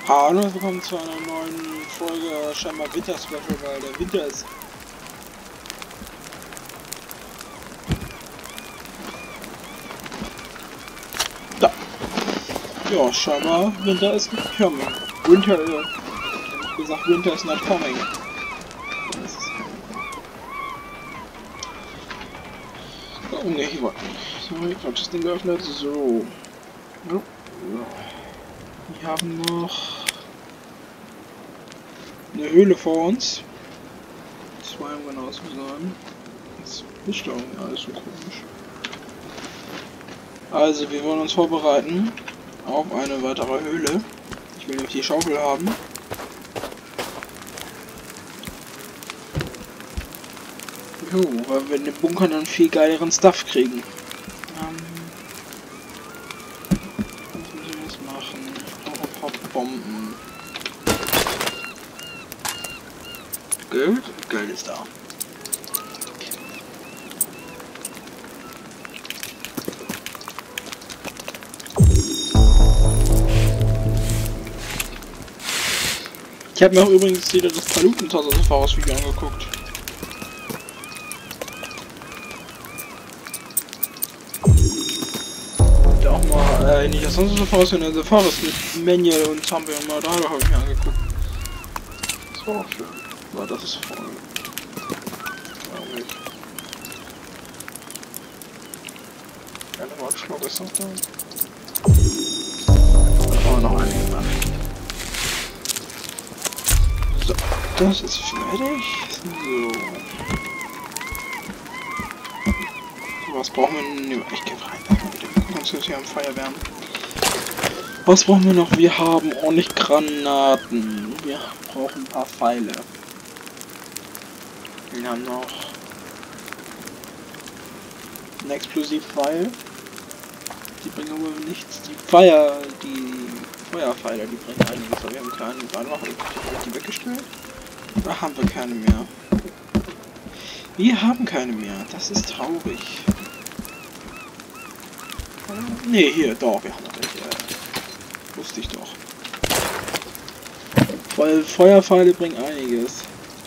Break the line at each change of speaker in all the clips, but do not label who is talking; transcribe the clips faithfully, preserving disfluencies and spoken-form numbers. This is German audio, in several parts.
Hallo und willkommen zu einer neuen Folge scheinbar Winter-Special, weil der Winter ist. Da. Ja, scheinbar Winter ist coming. Winter, äh, ich gesagt, Winter is not coming. Oh ne, hier war. So, ich hab das Ding geöffnet. So. So. Wir haben noch eine Höhle vor uns. Zwei, um genau zu sein. Jetzt ist doch irgendwie alles so komisch. Also, wir wollen uns vorbereiten auf eine weitere Höhle. Ich will nämlich die Schaufel haben. Jo, weil wir in den Bunkern dann viel geileren Stuff kriegen. Ähm, was müssen wir jetzt machen? Hopp, hopp, Bomben. Geld? Geld ist da. Ich habe mir auch übrigens wieder das Paluten-Video angeguckt. Da auch mal, äh, nicht das sonst so Forest, sondern The Forest mit Manuel und Zombie und Mardado habe ich mir angeguckt. Das war auch schön. Aber das ist voll. Warum nicht? Keine Wortschluck ist noch da. Da haben wir noch einige gemacht. So, das ist fertig. So. Was brauchen wir denn? Ich gehe rein. Du kannst jetzt hier am Feuer wärmen. Was brauchen wir noch? Wir haben ordentlich Granaten. Wir brauchen ein paar Pfeile. Wir haben noch einen Explosivpfeil. Die bringen aber nichts. Die Feuer, die Feuerpfeile, die bringen einiges. Aber wir haben keine. Warte mal, habe ich die weggestellt? Oder haben wir keine mehr? Wir haben keine mehr. Das ist traurig. Ne, hier, doch, wir haben noch welche. Äh, wusste ich doch. Weil Feuerpfeile bringen einiges.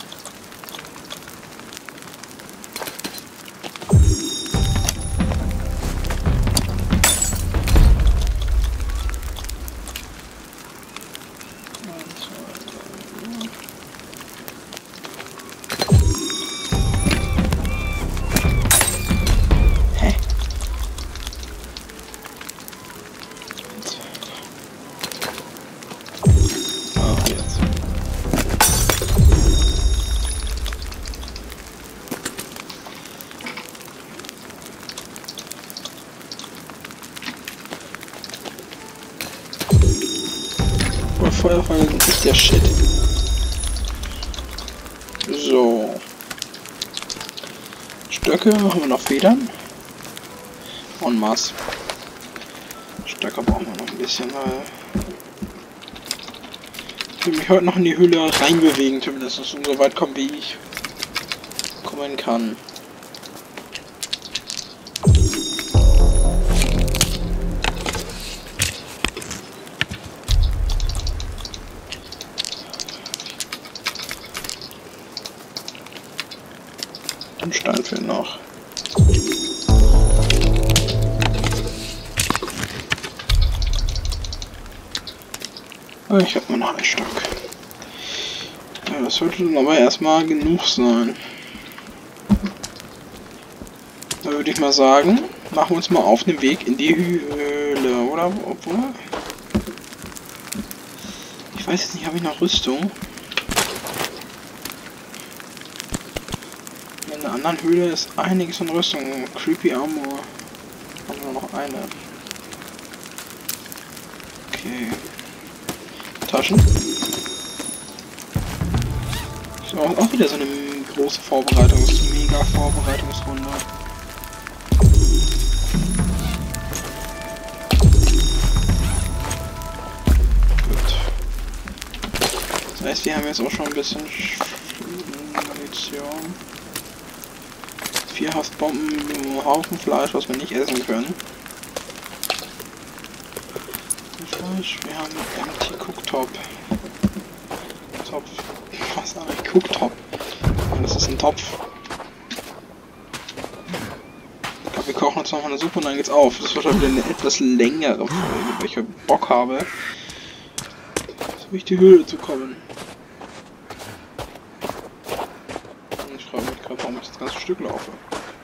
Feuerpfeile sind nicht der Shit. So. Stöcke, haben wir noch Federn? En masse. Stöcke brauchen wir noch ein bisschen, weil ich will mich heute noch in die Höhle reinbewegen, zumindest so weit kommen, wie ich kommen kann. Und Stein fehlt noch. Ich habe nur noch ein Stock. Ja, das sollte dann aber erstmal genug sein. Da würde ich mal sagen, machen wir uns mal auf den Weg in die Höhle, oder? Obwohl. Ich weiß jetzt nicht, habe ich noch Rüstung? In der anderen Höhle ist einiges an Rüstung. Creepy Armor. Haben wir noch eine. Okay. Taschen. So, auch wieder so eine große Vorbereitungs-, mega Vorbereitungsrunde. Gut. Das heißt, wir haben jetzt auch schon ein bisschen Munition. Vier Haftbomben, Haufen Fleisch, was wir nicht essen können. Fleisch. Wir haben Empty Cooktop. Topf. Was sag ich? Cooktop. Und das ist ein Topf. Ich glaube, wir kochen jetzt nochmal eine Suppe und dann geht's auf. Das wird heute eine etwas längere Folge, weil ich Bock habe, so durch die Höhle zu kommen. Und ich frage mich gerade, warum ich das ganze Stück laufe.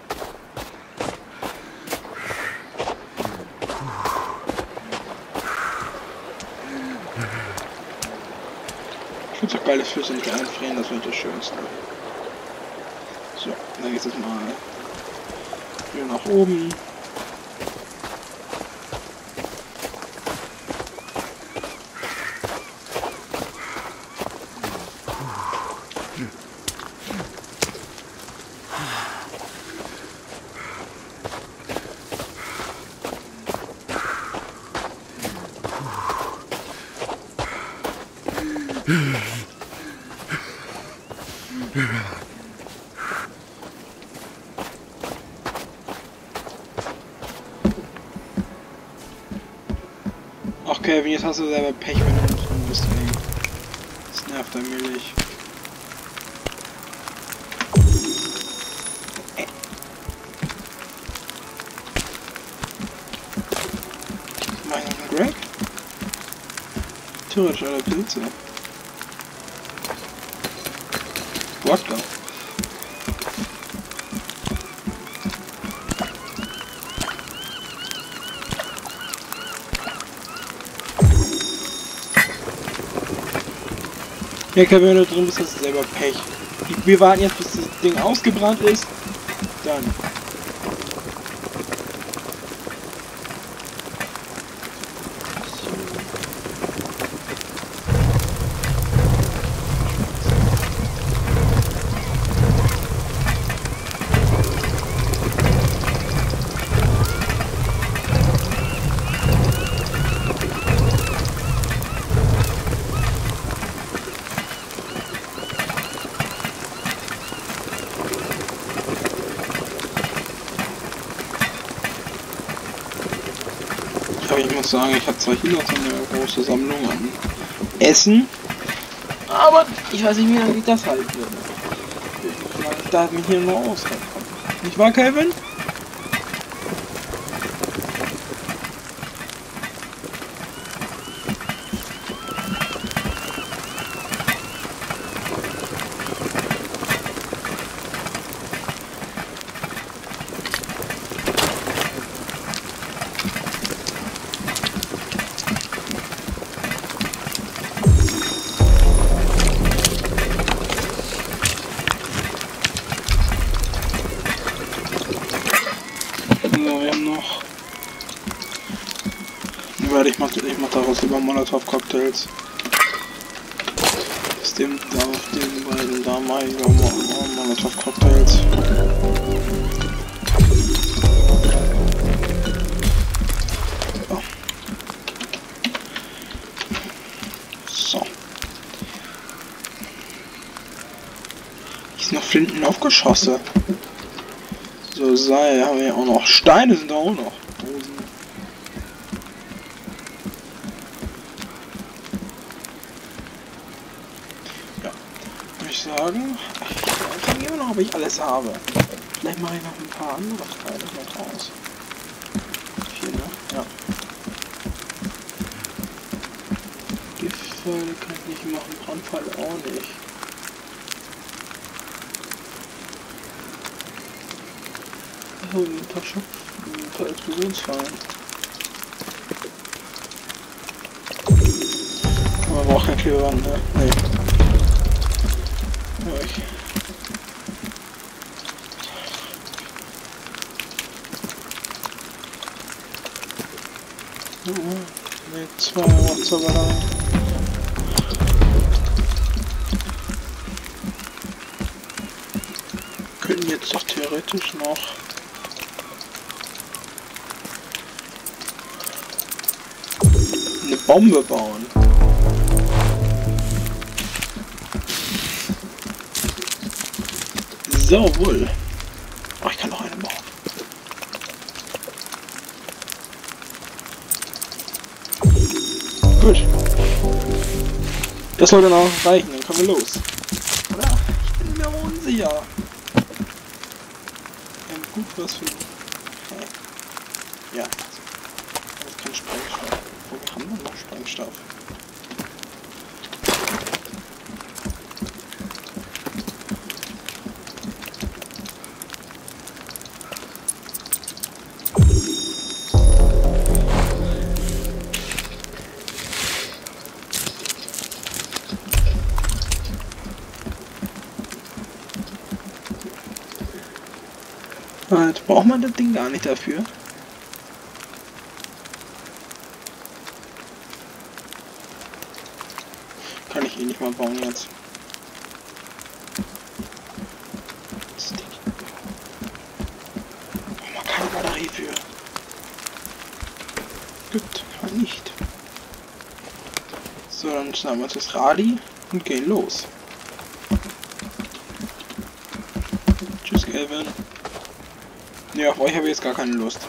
Ich finde es auch geil, dass Füße nicht einfrieren, das wird das Schönste. So, dann geht es jetzt mal hier nach oben. Ach Kevin, jetzt hast du selber Pech, wenn du drin bist, ey. Das nervt allmählich. Mach ich noch einen Greg? Theoretisch alle Pilze. Wodka. Ja, Kevin, wenn du drin bist, hast du selber Pech. Wir warten jetzt, bis das Ding ausgebrannt ist. Dann. Ich muss sagen, ich habe zwar hier noch so eine große Sammlung an Essen, aber ich weiß nicht, wie lange ich das halten würde. Wie lange ich da mich hier noch aushalten kann. Nicht wahr, Kevin? Ich mach, ich mach daraus lieber Molotov-Cocktails. Aus dem da, auf den beiden da mal lieber Molotov-Cocktails. So. So. Hier ist noch Flintenaufgeschosse. So, Seil haben wir auch noch. Steine sind da auch noch. Dosen. Sagen, ich weiß immer noch, ob ich alles habe. Vielleicht mache ich noch ein paar andere Teile noch raus. Hier, ne? Ja. Giftpfeile kann ich nicht machen, Brandpfeile auch nicht. Oh, ein paar Schopf, ein paar Explosionsfallen. Aber man braucht kein Klebeband, ne? Nee. Euch. Oh, mit zwei Wasserballern. Könnten jetzt doch theoretisch noch eine Bombe bauen. So, wohl. Oh, ich kann noch eine bauen. Gut. Das sollte noch reichen, dann können wir los. Oder? Ich bin mir unsicher. Wir haben gut was für... Okay. Ja. Das ist kein Sprengstoff. Wo haben wir noch Sprengstoff? Jetzt braucht man das Ding gar nicht dafür. Kann ich eh nicht mal bauen jetzt. Braucht man keine Batterie für. Gibt man nicht. So, dann schnappen wir uns das Radi und gehen los. Tschüss, Kelvin. Ja, auf euch habe ich jetzt gar keine Lust.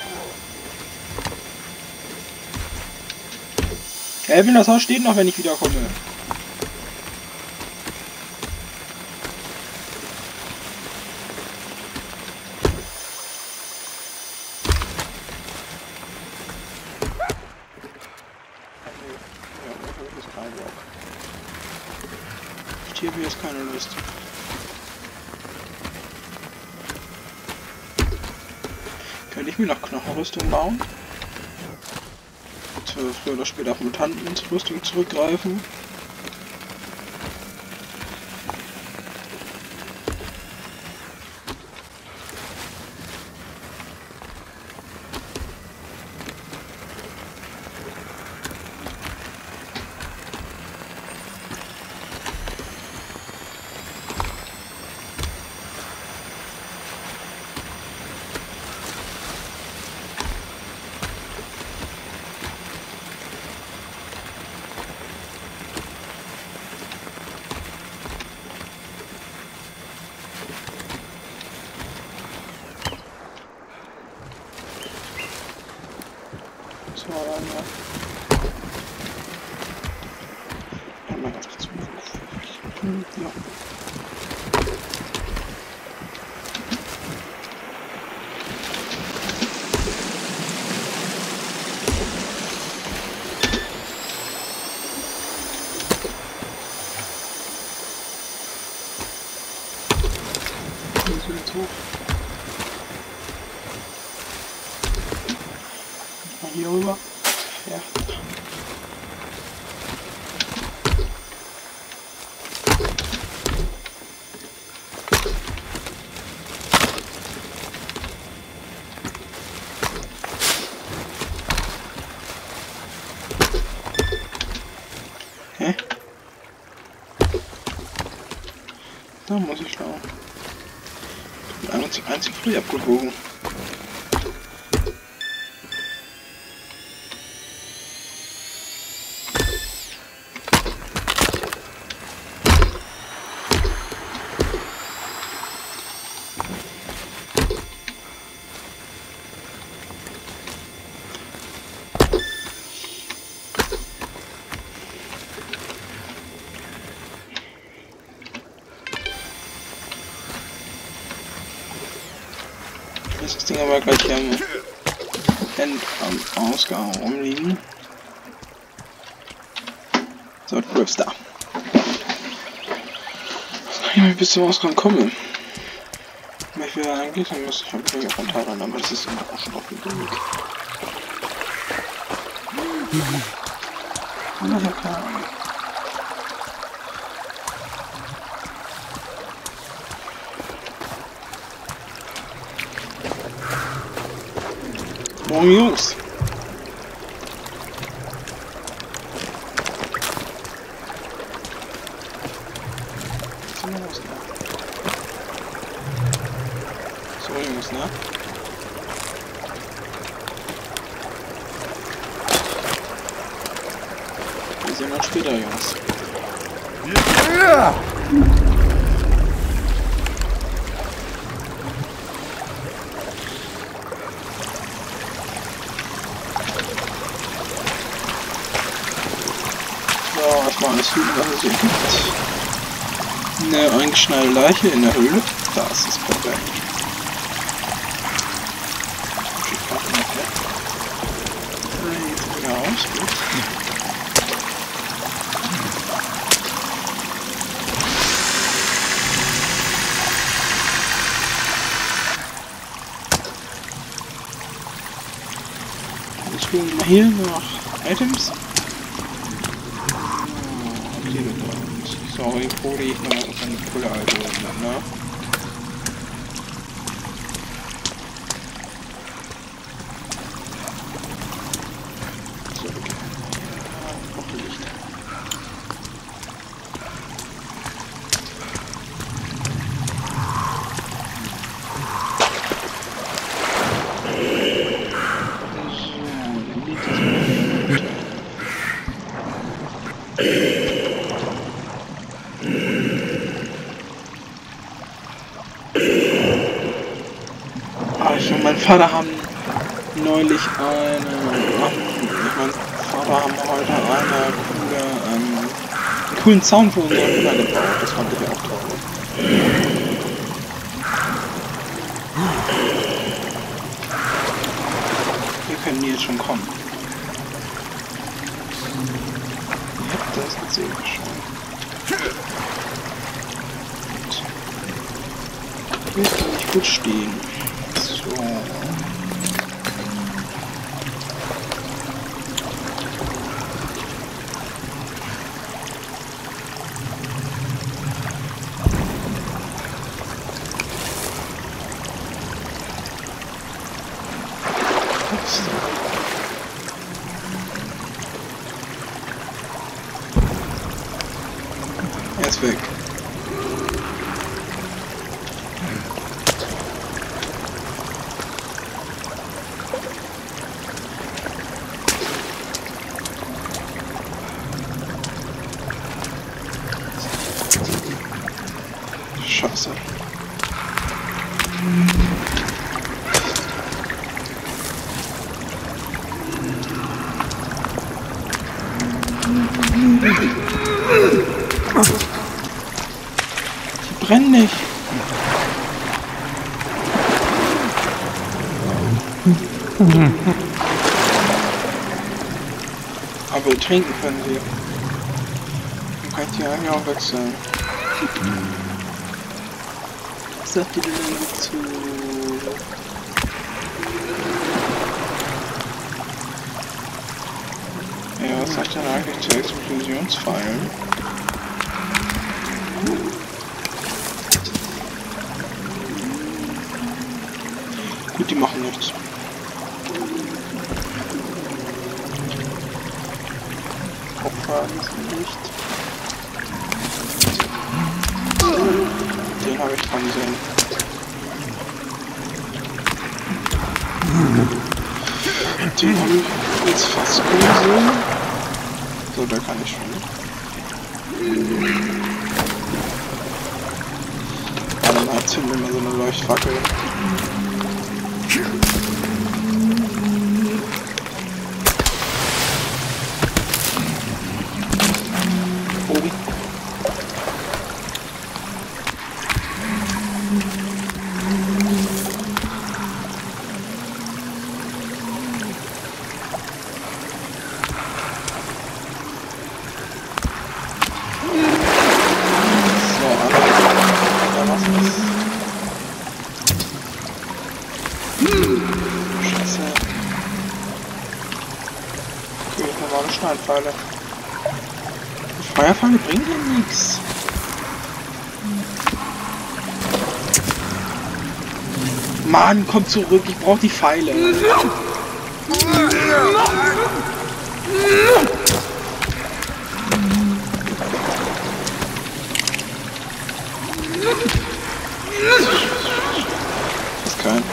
Kelvin, das Haus steht noch, wenn ich wiederkomme. Ich habe jetzt keine Lust. Könnte ich mir noch Knochenrüstung bauen? Und früher oder später auf Mutantenrüstung zurückgreifen. So, dann ja. Einmal ganz kurz. Ja. Jetzt hoch. Mal hier rüber. Ja. Hä? Da muss ich schauen. Ich bin einzig, einzig früh abgebogen. Das Ding aber gleich hier am End am Ausgang rumliegen. So, Griffs da. Ich kann bis zum Ausgang kommen. Ich will eigentlich, dann muss ich halt weniger von Teilen, aber das ist immer auch schon auf dem Weg. Ich habe keine Ahnung. Morgen Jungs. So Jungs, ne? Wir sehen uns später, Jungs. Ja! So, erstmal alles suchen, was es hier gibt. Eine eingeschneite Leiche in der Höhle. Das ist perfekt. Jetzt wieder aus, gut. Jetzt gucken wir mal hier nach Items. Okay, sorry, Cody, ich noch auf eine Pulle Alkohol, ne? So, okay. Ja, noch Licht. Ich und mein Vater haben neulich eine, ach, mein Vater haben heute eine coole, ähm, einen coolen Sound für unsere Hühner gebaut. Das fand ich auch toll. Wir können die jetzt schon kommen. Ihr habt das gesehen schon. Hier kann ich gut stehen. So. Er ist weg. Scheiße. Die brennen nicht. Aber trinken können sie. Dann kann ich die eigentlich auch wechseln. Was sagt ihr denn dazu? Ja, was sagt denn eigentlich zu Explosionsfallen? Gut, die machen nichts. Opfer ist nicht. Den habe ich dran gesehen. Den habe ich jetzt fast gesehen. So, da kann ich schon. Ja, dann zünden wir mal so eine Leuchtfackel. Oben. Scheiße. Okay, normale Steinpfeile. Die Feuerpfeile bringen hier nichts. Mann, komm zurück, ich brauche die Pfeile. Das ist kein.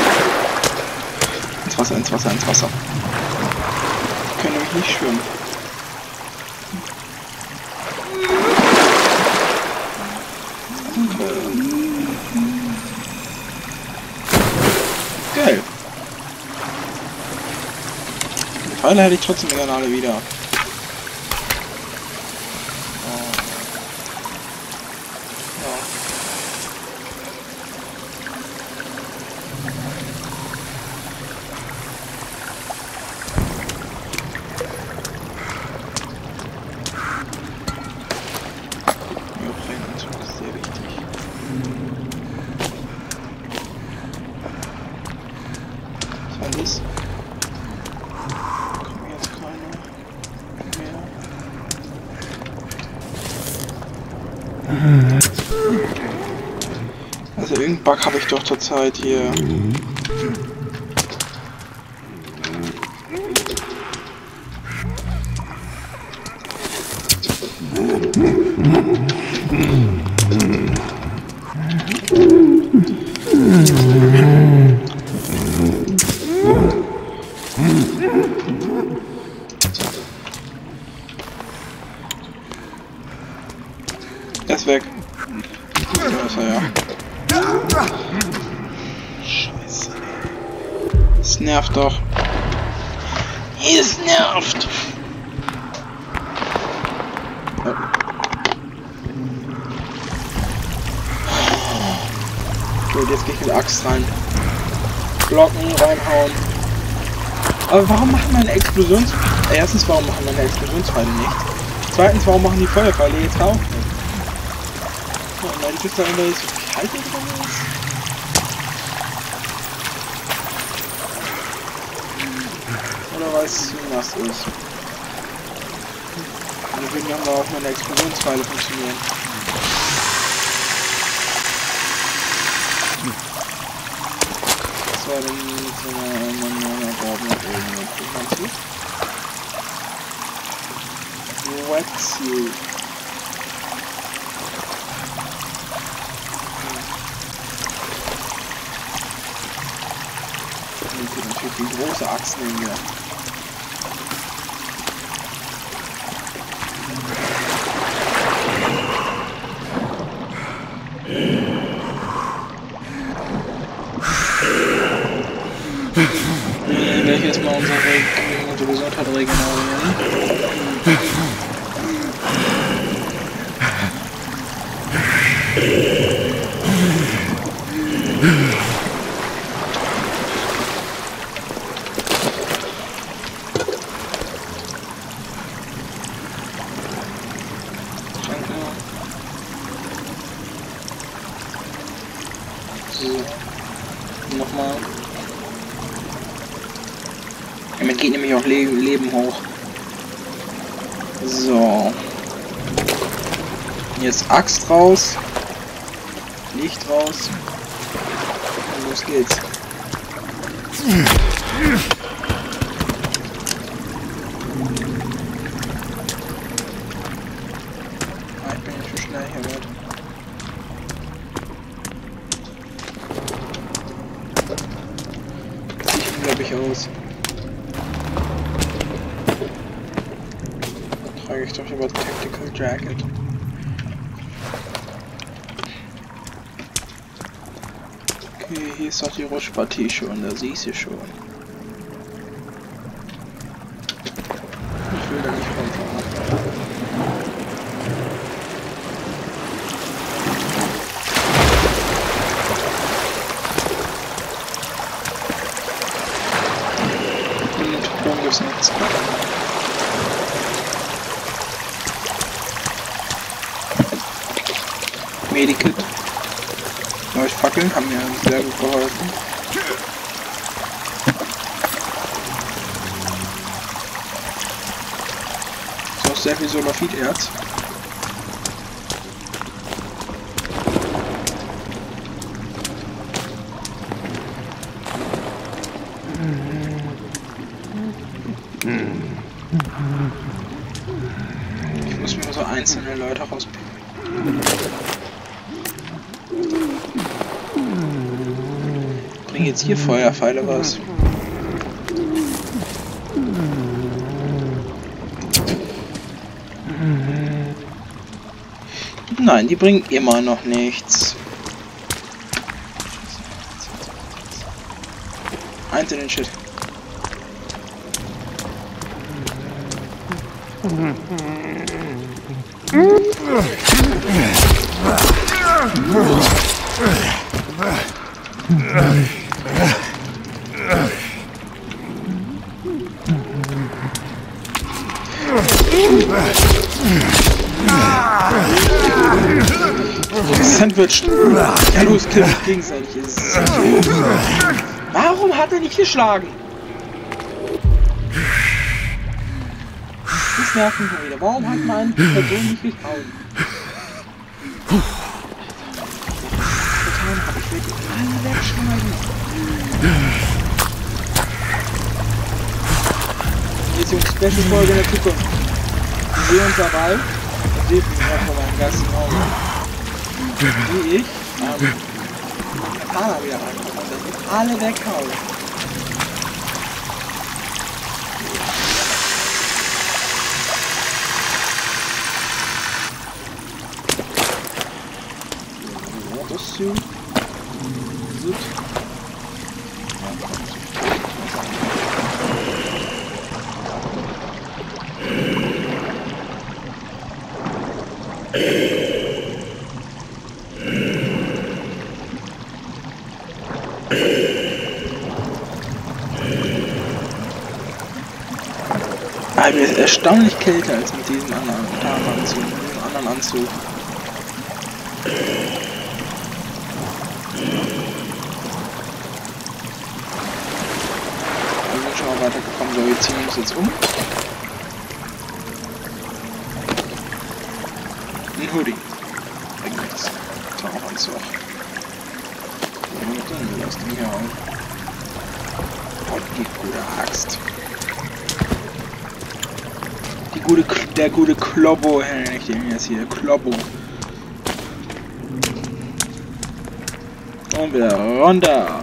Ins Wasser, ins Wasser, ins Wasser. Ich kann nämlich nicht schwimmen. Okay. Geil. Die Pfeile hätte ich trotzdem gerne alle wieder. Also irgendeinen Bug habe ich doch zurzeit hier. Er ist weg. Da ist er, ja. Scheiße. Es nervt doch. Es nervt! Oh. Gut, jetzt gehe ich mit Axt rein. Blocken, reinhauen. Aber warum machen meine Explosions... Erstens, warum machen meine Explosionspfeile nichts? Zweitens, warum machen die Feuerpfeile jetzt auch nicht? Oh, weil die da immer so kalt drin ist. Oder weil es zu nass ist. Deswegen haben wir auch meine Explosionspfeile funktionieren. Das war dann mit so einer Borben nach oben. Wetsuit. Natürlich die große Axt nehmen wir. Dann werde ich erstmal unsere, unsere Gesundheit regenerieren. So. Nochmal. Damit geht nämlich auch Le Leben hoch. So. Jetzt Axt raus. Licht raus. Und los geht's. Ah, ich bin nicht so schnell hier wird. Sieht unglaublich aus. Dann trage ich doch über Tactical Jacket. Okay, hier ist doch die Rutschpartie schon, da siehst du schon. Ich will da nicht runterfahren. Und oben gibt's nichts. Medikit. Neue Fackeln haben mir sehr gut geholfen. Ist auch sehr viel Sulfid-Erz. Ich muss mir so einzelne Leute rauspicken. Bring jetzt hier Feuerpfeile was. Nein, die bringen immer noch nichts. Eins in den Shit. Sandwich. Ja los, kill dich gegenseitig. Warum hat er nicht geschlagen? Das nervt mich wieder. Warum hat meine Person nicht gehauen? getan habe. Ich will die alle wegschneiden. Jetzt Jungs, Special Folge in der Zukunft. Wir sehen uns dabei. Ihr seht mich auch von meinem Gast im Auge. Wie ich ähm, Katana wieder reinkomme und das alle weghaue. Das so. Gut. Ja, kommt. Ah, mir ist erstaunlich kälter als mit diesem anderen Tarnanzug, mit diesem anderen Anzug. Weitergekommen, so, wir ziehen uns jetzt um. Ein Hoodie. Irgendwas. Tauchanzug. Und dann will das Ding hier auf. Und die gute Axt. Die gute, der gute Klobbo, nenne ich den jetzt hier. Klobbo. Und wieder runter.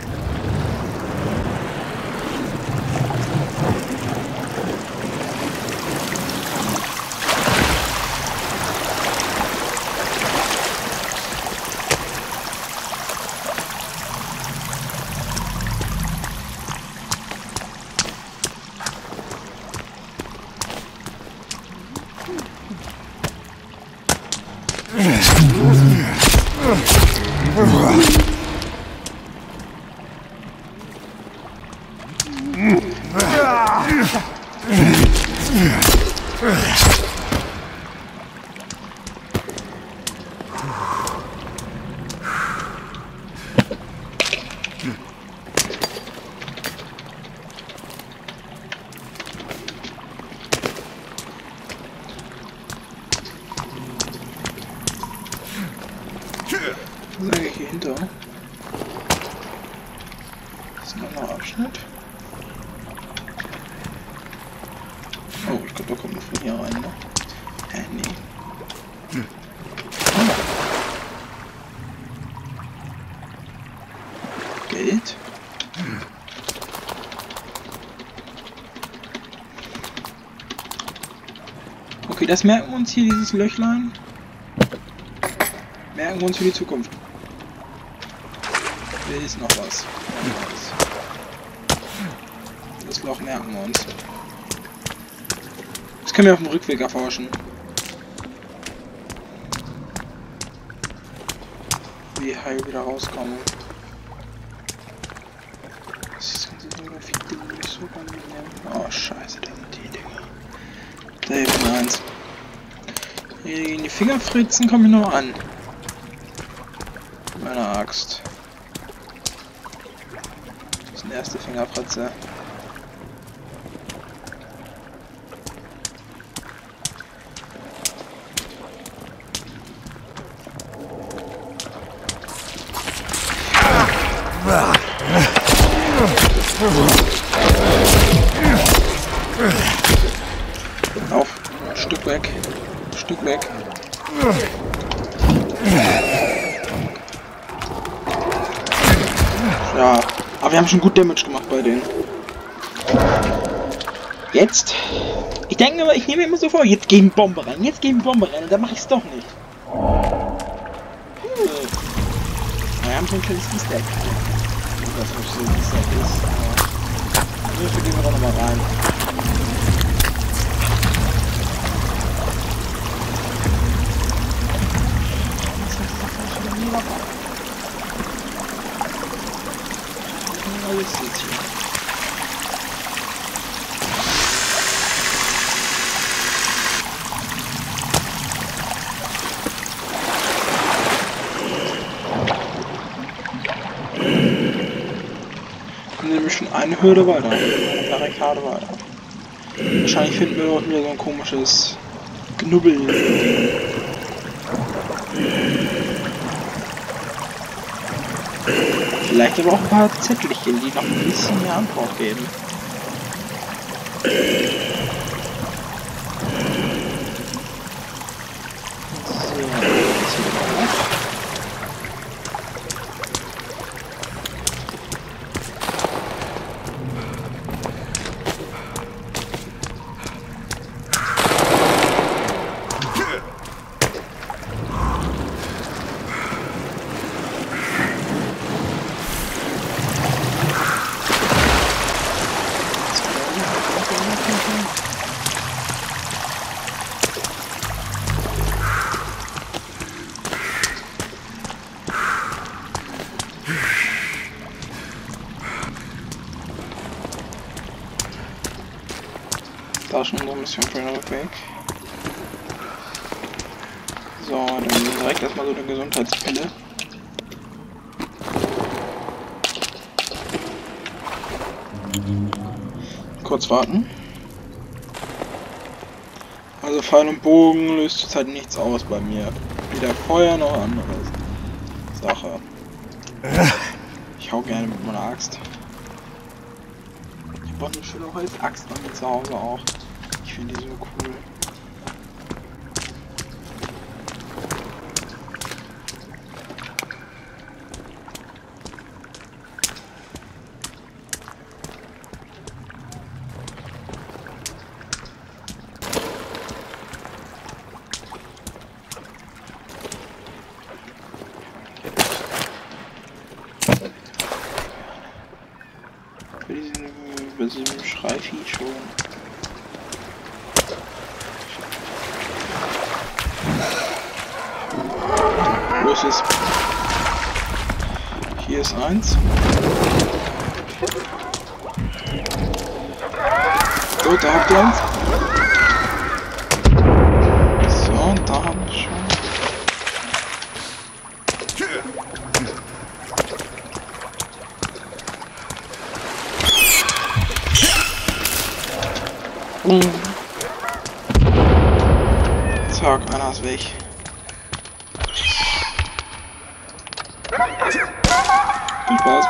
Was ist eigentlich hier hinter? Das ist ein anderer Abschnitt. Oh, ich glaube, da kommt man von hier rein, ne? Hä, nee. Oh. Geld. Okay, das merken wir uns hier, dieses Löchlein. Merken wir uns für die Zukunft. Hier ist noch was. Das Loch merken wir uns. Das können wir auf dem Rückweg erforschen. Wie heil wieder rauskommen. Das ganze Ding viel Dinge nicht so kombinieren. Oh scheiße, da sind die Dinger. Da hilft mir eins. Hier gegen die Fingerfritzen komme ich noch an. Meine Axt. Das ist eine erste Fingerfritze. Auf, Stück weg, Stück weg. Ja, aber wir haben schon gut Damage gemacht bei denen. Jetzt? Ich denke immer, ich nehme immer so vor, jetzt gehen Bombe rein, jetzt gehen Bombe rein und dann mache ich es doch nicht. Hm. Wir haben schon ein kleines Stack. Das was so ein Stack ist. Aber dafür gehen wir doch nochmal rein. Alles jetzt hier. Nämlich schon eine Hürde weiter, eine Barrikade weiter. Wahrscheinlich finden wir dort wieder so ein komisches Knubbel. Vielleicht aber auch ein paar Zettelchen, die noch ein bisschen mehr Antwort geben. So, jetzt wieder hoch. Da ist schon unsere Mission für den Rückweg. So, dann direkt erstmal so eine Gesundheitspille. Kurz warten. Also Pfeil und Bogen löst zurzeit nichts aus bei mir. Weder Feuer noch anderes. Sache. Ich hau gerne mit meiner Axt. Ich brauche eine schöne Holzaxt bei mir zu Hause auch. Ich finde die so cool. Bei diesem Schreivieh schon. Wo ist es? Hier ist eins. So, da habt ihr eins. So, und da haben wir schon. Zack, einer ist weg. Viel Spaß.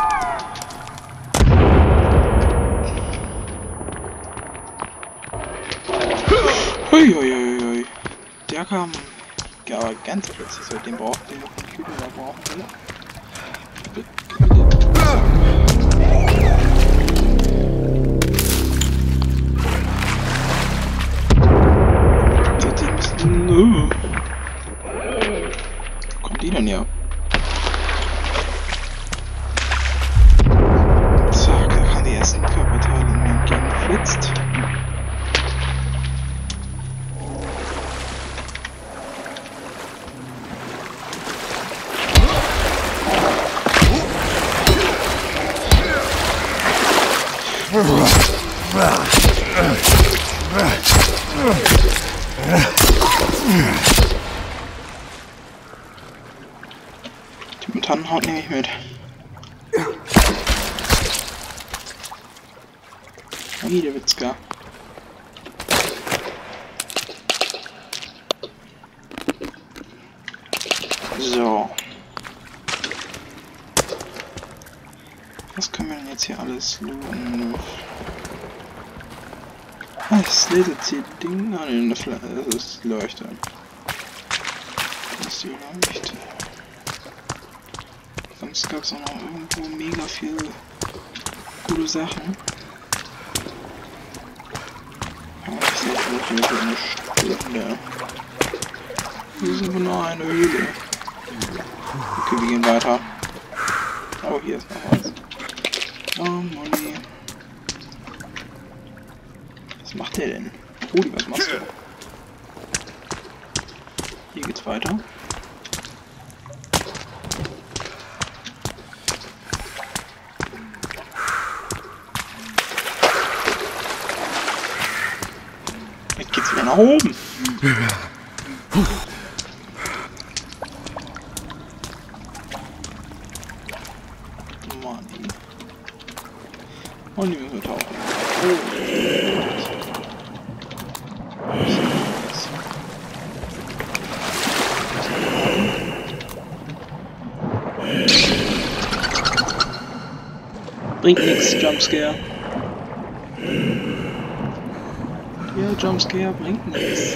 Huiuiuiui. Der kam ja, aber ganz plötzlich, seitdem braucht den noch einen Kübel mehr brauchen will. Kommt die denn her? Zack, da kann die ersten Körperteile in mir entgegengeflitzt. Die Mutantenhaut nehme ich mit. Wie der Witzka. So. Was können wir denn jetzt hier alles looten? Ah, das Laserziel-Ding. Ah, ne, das ist Leuchte. Das ist die Leuchte. Sonst gab es auch noch irgendwo mega viel gute Sachen. Ja, ich sehe vielleicht nur für eine Stunde. Hier ist aber nur eine Höhle. Okay, wir gehen weiter. Oh, hier ist noch was. Oh, Molly. Was macht der denn? Rudi, was machst du? Hier geht's weiter. Jetzt geht's wieder nach oben. Mann. Und die müssen wir tauchen. bringt nichts, Jumpscare. Ja, Jumpscare bringt nichts.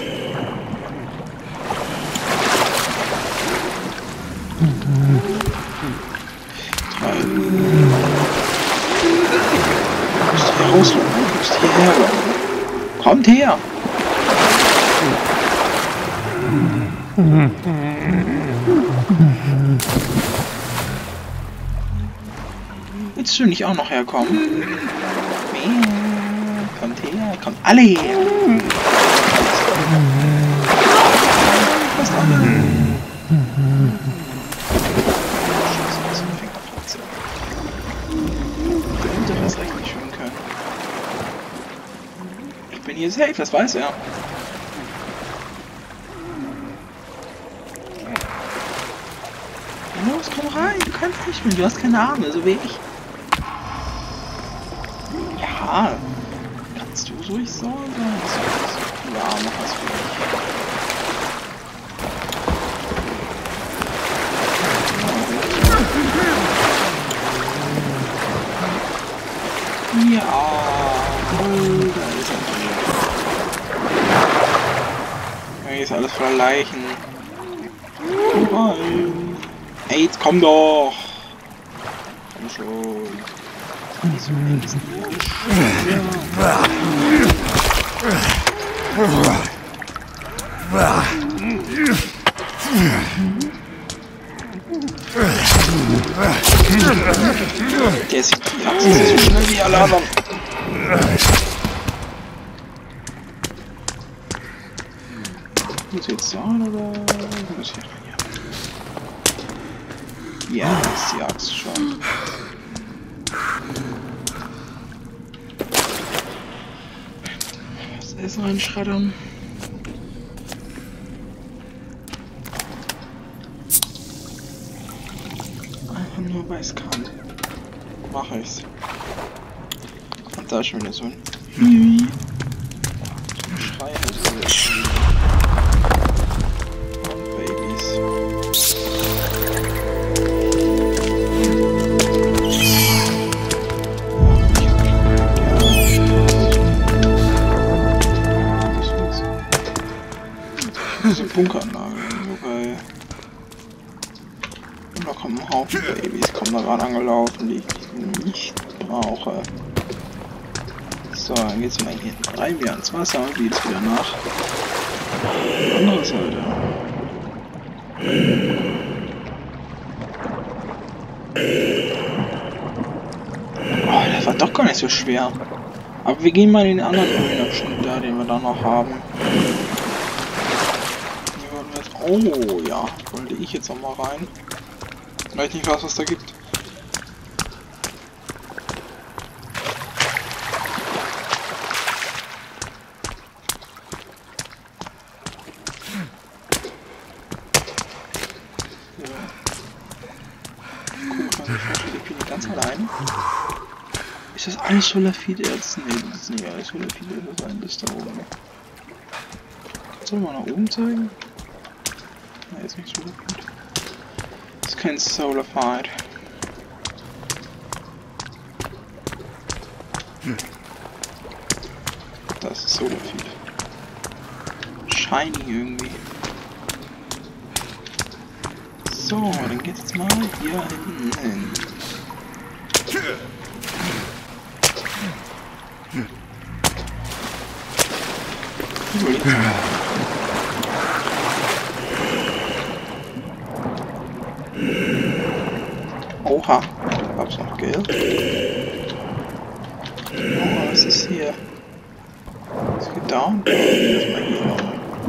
Du musst hier rauslaufen, du musst hierher laufen. Kommt her! Willst du nicht auch noch herkommen? Kommt her, kommt alle her! Fast alle. Der hätte das recht nicht schwimmen können. Ich bin hier safe, das weiß er. Los, komm rein, du kannst nicht mehr, du hast keine Arme, so wie ich. Ja, kannst du ruhig so sein, dass du so viele Arme hast wie ich. Ja, oh, da ist er. Hier ist alles voller Leichen. Nein. Hey, jetzt komm doch! Komm schon. Wieso denkst du? Der ist ja, das ist so schnell wie alle anderen. Muss jetzt sein oder muss ich rein? Ja, das ist die Axt schon. Das Essen reinschreddern. Einfach nur, weil es kann. Mache ich's. Und da ist schon wieder so ein Hiwi. So ein Schrei. Und Babys. Diese Bunkeranlage, so geil. Und da kommen ein Haufen Babys, kommen da gerade angelaufen, die ich nicht brauche. So, dann geht's mal hier rein wieder ins Wasser und geht's wieder nach. Andere Seite. Oh, das war doch gar nicht so schwer. Aber wir gehen mal in den anderen Abschnitt da, den wir da noch haben. Oh ja, wollte ich jetzt noch mal rein. Vielleicht nicht was, was da gibt. Ja. Guck mal, ich bin ganz allein. Ist das alles Solafide jetzt? Ne, das ist nicht alles Solafide, das ist das da oben. Kannst du mal nach oben zeigen? Na, jetzt nicht so gut. Das ist kein Solarfied. Das ist Solarfied. Shiny irgendwie. So, dann geht's jetzt mal hier hinten hin. Oha, da gab's noch Geld. Oh, was ist hier? Es geht down. Erstmal hier noch.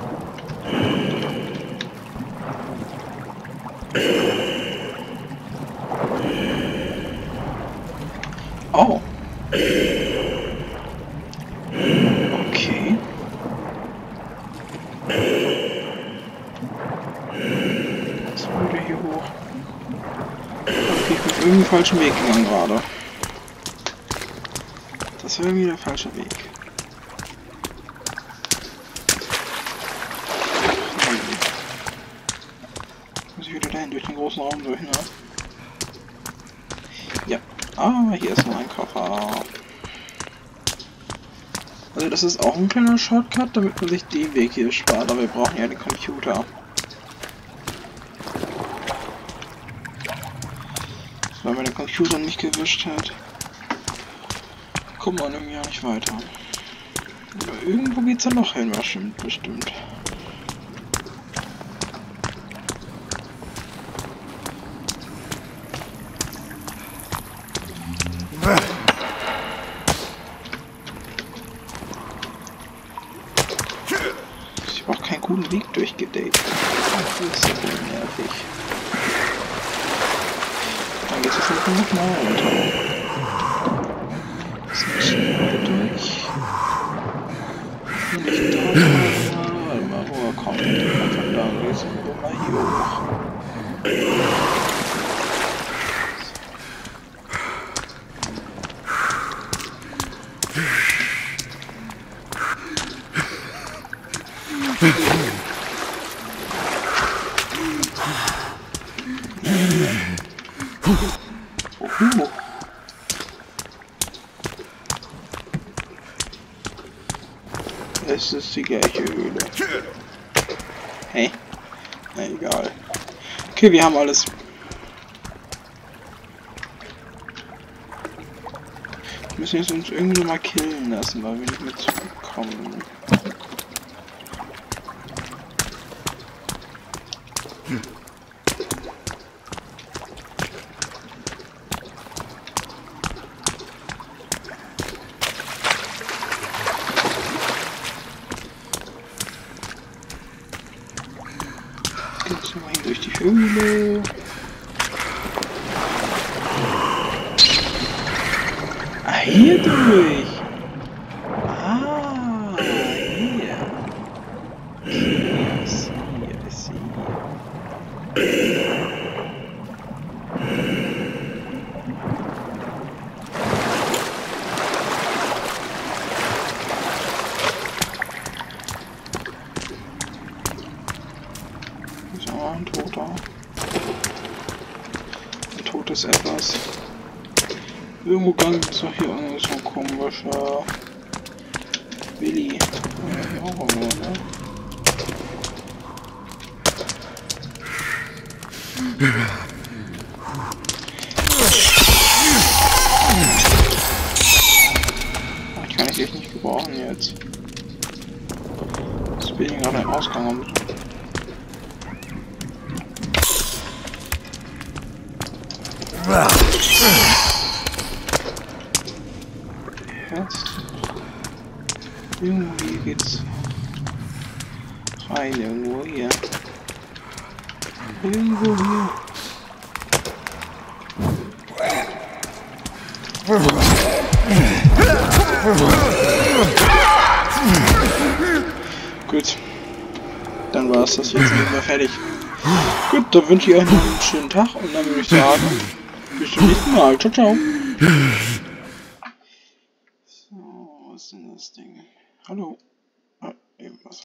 Oh. Okay. Was wollte hier hoch? Okay, ich bin auf irgendeinen falschen Weg gegangen gerade. Das war irgendwie der falsche Weg. Muss ich wieder dahin durch den großen Raum durch, ne? Ja, Ah, hier ist noch ein Koffer. Also das ist auch ein kleiner Shortcut, damit man sich den Weg hier spart, aber wir brauchen ja den Computer. Weil man den Computer nicht gewischt hat, kommt man irgendwie auch nicht weiter. Aber irgendwo geht's ja noch hin, bestimmt, bestimmt. Ich habe auch keinen guten Weg durchgedatet. Das ist ja wohl nervig. Dann geht es jetzt nochmal runter. Das müssen wir durch. Und ich da mal, mal wo er kommt. Der kommt von da und jetzt irgendwo mal hier hoch. Uh. Es ist die gleiche Höhle. Hey? Na egal. Okay, wir haben alles. Wir müssen jetzt uns irgendwie noch mal killen lassen, weil wir nicht mehr zurückkommen. Jetzt mal hier durch die Höhle. Ah, hier durch. Ah, hier. Okay, I see, I see. Ist aber ein Toter. Ein totes Etwas. Irgendwo ganz ist doch hier irgendwo so ein komischer Willi. Ja, hier auch irgendwo, ne? Ich kann ich echt nicht gebrauchen jetzt. Ich bin hier gerade im Ausgang am Jetzt. Irgendwie geht's rein, irgendwo hier. Irgendwo hier. Gut. Dann war es das jetzt nicht mehr fertig. Gut, dann wünsche ich euch noch einen schönen Tag und dann würde ich sagen, bis zum nächsten Mal. Ciao, ciao. So, was ist denn das Ding? Hallo? Ah, irgendwas.